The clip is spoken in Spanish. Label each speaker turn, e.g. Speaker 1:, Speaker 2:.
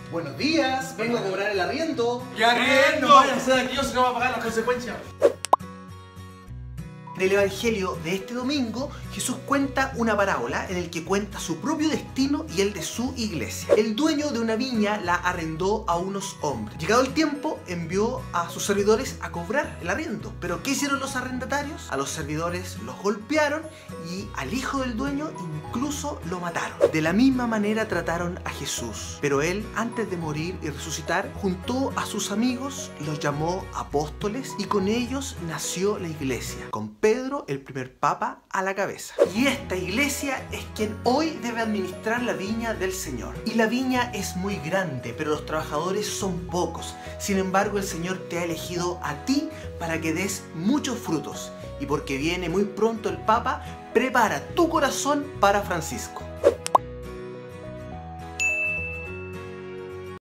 Speaker 1: Buenos días, vengo a cobrar el arriendo.
Speaker 2: ¡Qué arriendo! No vayan a ser aquí, se no va a pagar las consecuencias.
Speaker 1: En el Evangelio de este domingo, Jesús cuenta una parábola en el que cuenta su propio destino y el de su iglesia. El dueño de una viña la arrendó a unos hombres. Llegado el tiempo, envió a sus servidores a cobrar el arriendo. ¿Pero qué hicieron los arrendatarios? A los servidores los golpearon y al hijo del dueño incluso lo mataron. De la misma manera trataron a Jesús. Pero él, antes de morir y resucitar, juntó a sus amigos, los llamó apóstoles y con ellos nació la iglesia, con Pedro, el primer papa, a la cabeza. Y esta iglesia es quien hoy debe administrar la viña del Señor. Y la viña es muy grande, pero los trabajadores son pocos. Sin embargo, el Señor te ha elegido a ti para que des muchos frutos. Y porque viene muy pronto el Papa, prepara tu corazón para Francisco.